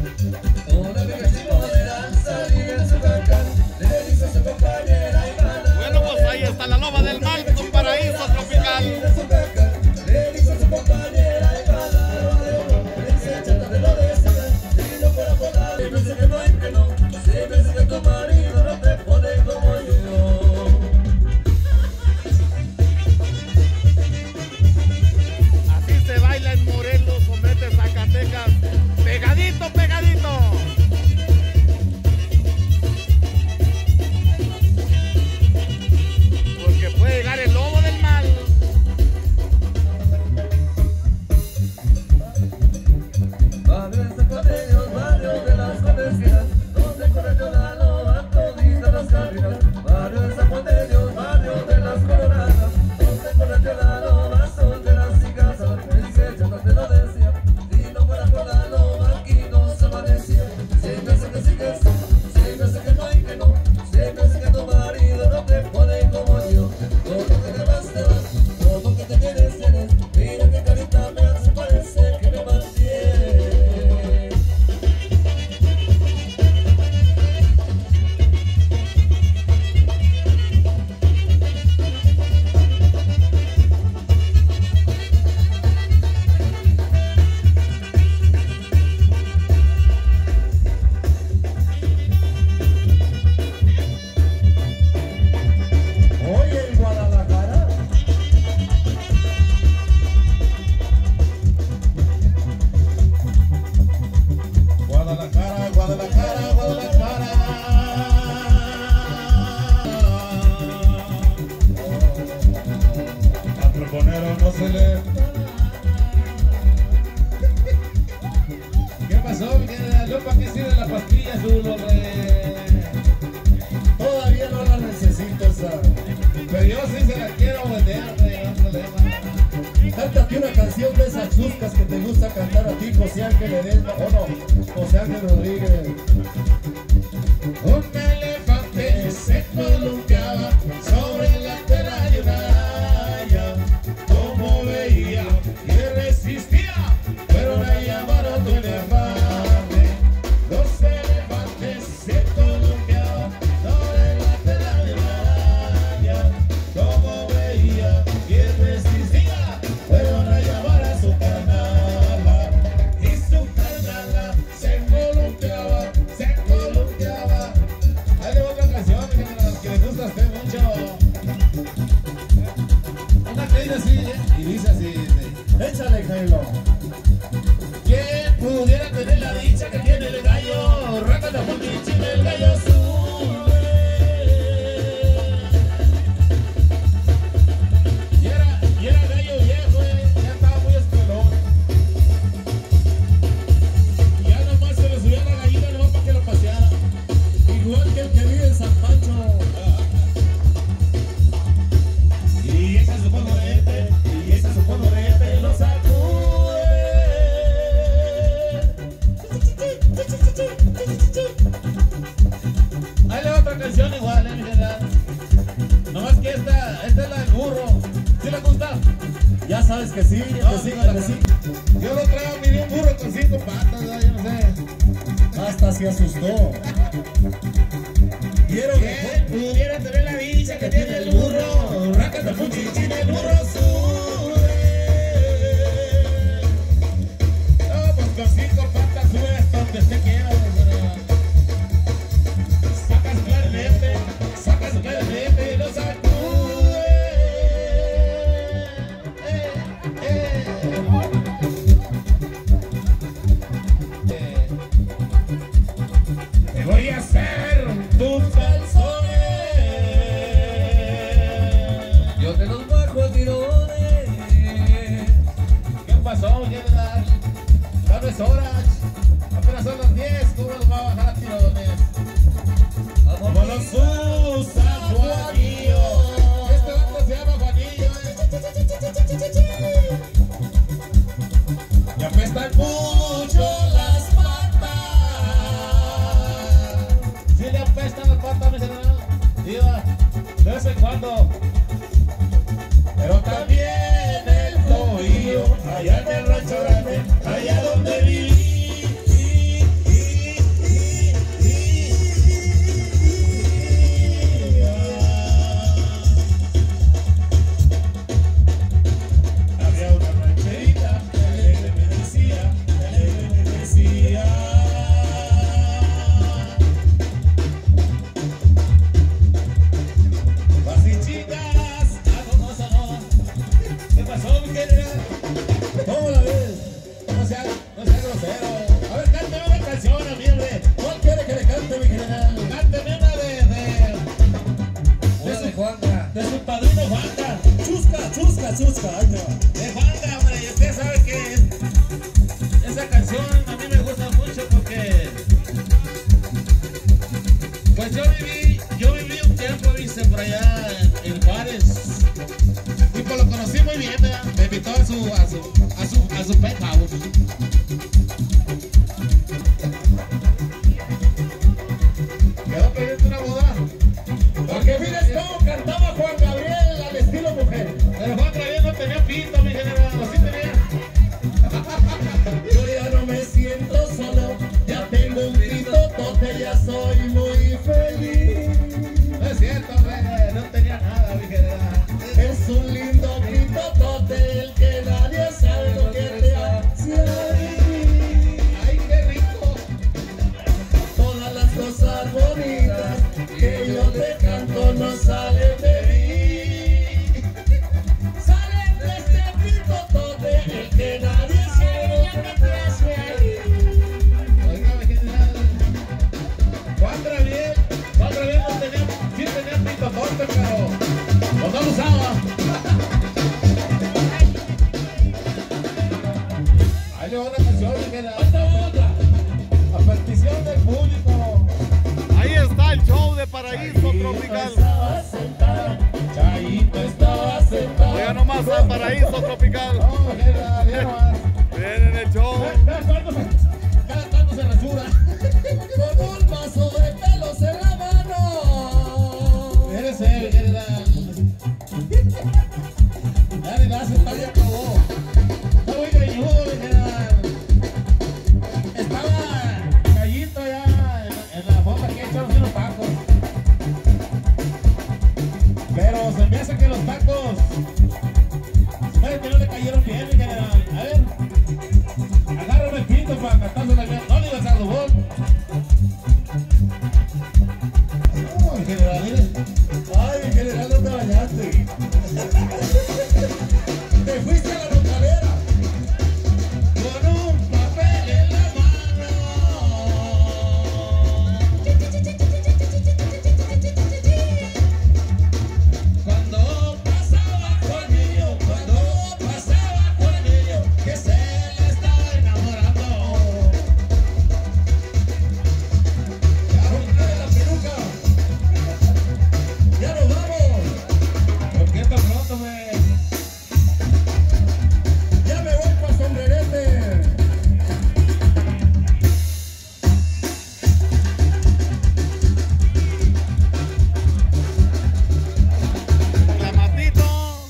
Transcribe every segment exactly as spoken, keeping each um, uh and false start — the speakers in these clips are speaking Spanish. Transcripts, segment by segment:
Bueno, pues ahí está la Loba del Mal, un paraíso tropical. Así se baila en Morelos, Sombrete, Zacatecas, pegadito, pegadito. Porque puede llegar el Lobo del Mal. Barrios zapateños, barrios de las conocidas, donde corrió la loba todita las carreras. Barrios zapateños, barrios de las coloradas, donde corrió la loba solteras y casadas. El cielo no te lo decía, si no fuera por la loba aquí no se amanecía. Siempre sé que sigues, siempre sé que no hay que no, siempre sé que tu marido no te pone como yo. Todo que te vas, te vas, todo que te tienes, tienes. Mira que carita me hace parecer que me mantiene. Oye, en Guadalajara, Guadalajara, Guadalajara, Guadalajara. Al trombonero no se le... ¿Qué pasó, mi querida Lupa? ¿Qué sirve la pastilla azul, hombre? todavía no la necesito esa. Pero yo sí se la quiero vender, hombre, no hay problema. Cántate una canción de esas chuscas que te gusta cantar a ti, José Ángel Ledesma, o no, José Ángel Rodríguez. Un elefante se columpiaba sobre la tela de una haya. Como veía y resistía, pero la llamaron tu elefante. Los elefantes se columpiaban sobre la tela de una haya. Como veía y resistía, pero la llamaron su canala. Y su canala se columpiaba, se columpiaba. Ahí le voy otra canción, mi general, que le gusta a usted mucho. Una que dice así, ¿eh? Y dice así, dice: Échale, Jailo. ¿quién pudiera tener la dicha que tiene el gallo? Rácata, puntichín, el gallo sube. Y era, y era gallo viejo, eh, ya estaba muy escuelón. Y ya nomás se le subía la gallina nomás para que lo paseara. Igual que el que vive en San Pancho. Y esa su polvorete, y esa su polvorete lo sacude. Ahí le va otra canción igual, eh, mi general. Nomás que esta, esta es la del burro. ¿Sí le gusta? Ya sabes que sí, No, que sí, no, que sí. Yo lo traigo, miré un burro con cinco patas, ¿no? Yo no sé. Hasta se asustó. Quiero ¿Quién pudiera tener la dicha que tiene el burro? Rácata, punchichín, el burro sube. No, pues con cinco patas sube hasta donde usted quiera, ¿verdad? Saca su clarinete, saca su clarinete y lo sacude. Eh, eh. Eh. Te voy a hacer tus calzones. Yo te los bajo a tirones. ¿Qué pasó, general? Ya no es hora. Apenas son las diez. ¿Cómo nos va a bajar a tirones? Como los usa Juanillo. Este vato se llama Juanillo, eh. Y apestan mucho las patas. ¿Sí le apestan las patas, mi general? Diva, de vez en cuando. Pero también el tobillo, allá en el rancho grande, allá donde viví. muy bien, ¿verdad? Me invitó a su, a su, a su, a su penthouse. Quedó pendiente una boda. Porque mires cómo cantaba Juan Gabriel al estilo mujer. Pero Juan Gabriel no tenía pito, mi general, así tenía. Yo ya no me siento solo, ya tengo un pitotote, ya soy muy feliz. No es cierto, hombre, no tenía nada, mi general. Es un lindo pitotote, el que nadie sabe lo que te hace ahí. Ay, qué rico. Todas las cosas bonitas que yo te canto no salen de mí. Salen de este pitotote, el que nadie sabe lo que te hace ahí. Oiga, mi general, Juan Gabriel, Juan Gabriel no tenía, sí tenía pitotote, pero pues no lo usaba. Ahí le va una canción, mi general. Otra, otra. A petición del público. Ahí está el show de Paraíso Tropical. Estaba sentada, Chayito estaba sentado. Oiga nomás a Paraíso Tropical. No, general, ya nomás. Vienen el show. Cada tanto se, cada tanto se rasura. Con un vaso de pelos en la mano. Eres el general. Dale, la sentada ya acabó. Está muy greñudo, mi general. Estaba Chayito ya en, en la foto que echaron unos tacos. Pero se me hace que los tacos, espero que no le cayeron bien, mi general. A ver, agárrame el pito para cantársela bien. No le ibas a Dubón. No, mi general, mire. Ay, mi general, no te bañaste. Te fuiste a la localera con un papel en la mano. Cuando pasaba con niño, cuando pasaba con niño, que se le estaba enamorando. Ya rompí la peluca. Ya nos vamos. ¿Por qué tan pronto, me? Ya me voy pa' sombrerete. Clamatito.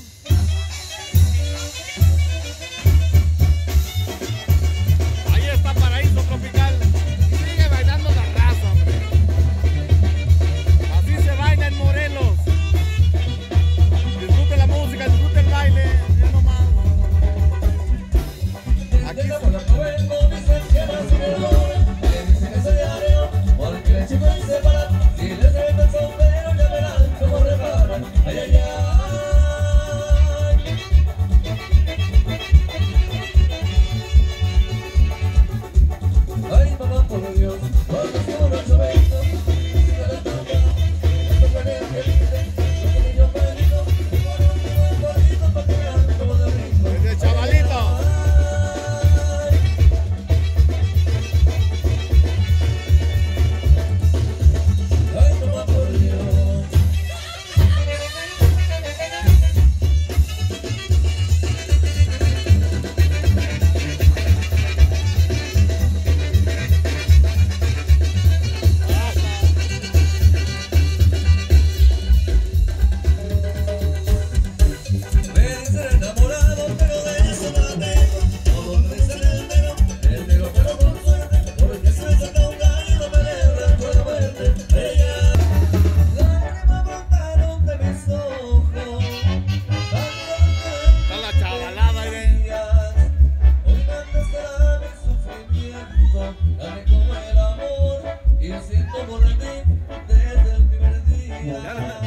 Ahí está Paraíso Tropical. Sigue bailando la raza, hombre. Así se baila en Morelos. Disfrute la música, disfrute el baile. Ya nomás. Aquí está. Porque el chico se para, si les mete el sombrero ya verán cómo reparan. Ay, ay, ay. Ay, mamá, por Dios, porque si uno se ve esto, si no le toca, esto fue el que dice, lo que niño perdido, y por último el gordito para que vean cómo de rico. Desde chavalito. Ay, mamá, por Dios. Me dicen enamorado, pero de eso no tengo. Todos me dicen el negro, el negro pero con suerte, porque si me saca un gallo me le con la muerte. Ella, lágrimas brotaron de mis ojos, Está la chavalada ahí de. hoy dónde estará mi sufrimiento, dame como el amor, y siento por ti desde el primer día.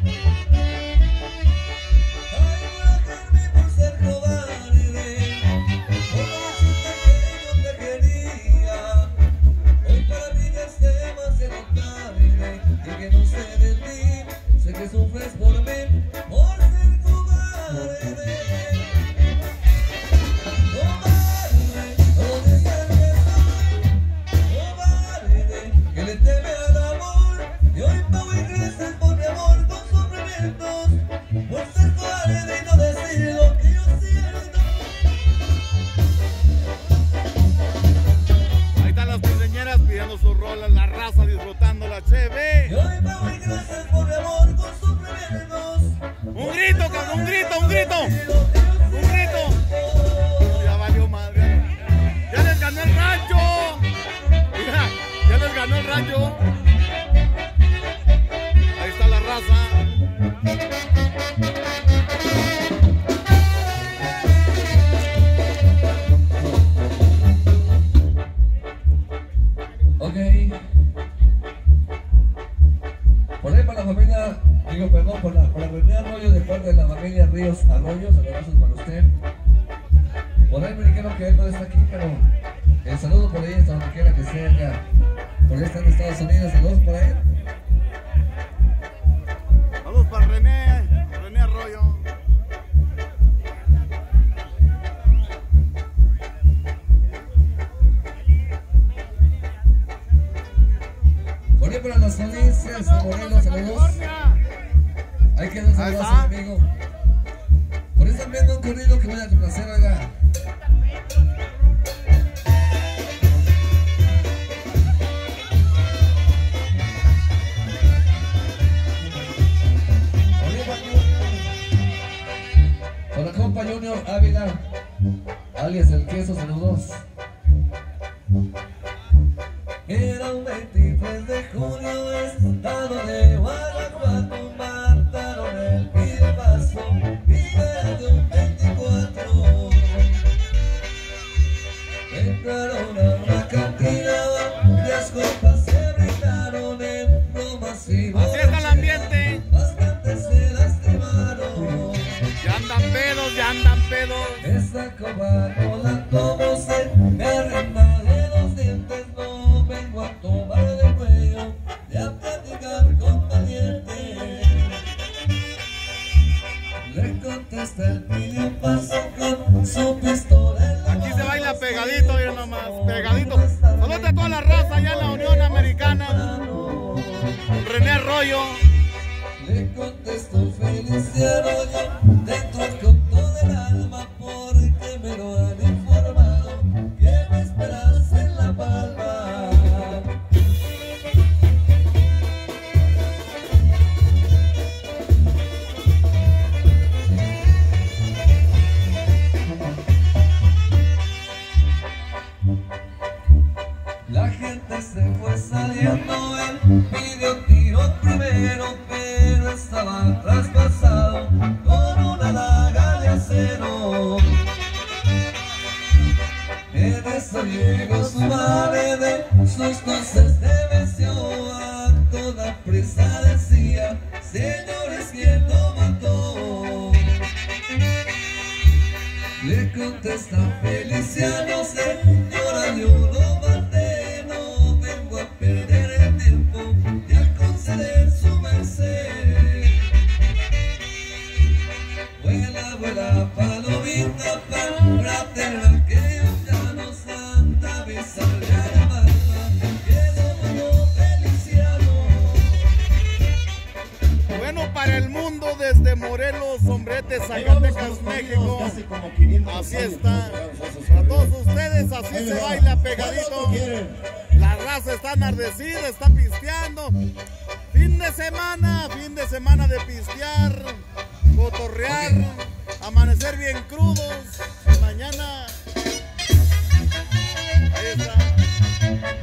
Ay, voy a por ser cobarde, como decirte que yo te quería. Hoy para mí ya es demasiado tarde, y que no sé de ti, sé que sufres por mí, por ser cobarde. Cobarde, no digas que soy bailando sus rolas, la raza disfrutando la cheve. Y hoy me voy, gracias por mi amor con sus primeros. Un grito, cabrón, un grito, un grito. Un grito. Ya valió madre. Ya les ganó el rancho. Mira, ya les ganó el rancho. Ahí está la raza. Ok. Por ahí para la familia, digo perdón, por la, por la René Arroyo de parte de la familia Ríos Arroyo, saludos para usted. Por ahí me dijeron que él no está aquí, pero el saludo por ahí hasta donde quiera que esté acá. Por ahí está en Estados Unidos, saludos para él. Saludos para René, René Arroyo. Por ahí para los felices de Morelos, saludos. Ahí quedó un saludo a su amigo. Por ahí están viendo un corrido que voy a complacer acá. Con la compa Junior Ávila, alias El Queso, saludos. Era un veintitrés de junio, estado de Guanajuato, mataron el pilpazo, vida de un veinticuatro. Entraron a una cantina, las copas se brindaron en bromas y Así está el ambiente. bastantes se lastimaron. Ya andan pedos, ya andan pedos. Esa copa no la tomo, se me arremangan los dientes, no vengo a tomar de cuello y a platicar con valiente. Le contesta el pillo, pasó con su pistola en la Aquí se mano, baila pegadito, mira nomás, pegadito. Saludos a toda la raza allá en la Unión Americana. René Arroyo. Le contesto Feliciano, yo dentro con todo el alma porque me lo han informado que me esperas en La Palma. La gente se fue saliendo, él pidió tiro primero, pero estaba traspasado con una daga de acero. En eso llegó su madre, de susto se estremeció, a toda prisa decía: señores, ¿quién lo mató? Le contesta Feliciano: señora, yo lo maté, no vengo a perder el tiempo y a conceder su merced. Vuela, vuela, palomita, fraterna, que ya no santa, besarle a la palma, que lo mató Feliciano. Bueno, para el mundo desde Morelos, Sombrete, Zacatecas, México. Así está. Para todos ustedes, así se baila pegadito. La raza está enardecida, está pisteando. Fin de semana, fin de semana de pistear, cotorrear, amanecer bien crudos. Mañana. Ahí está.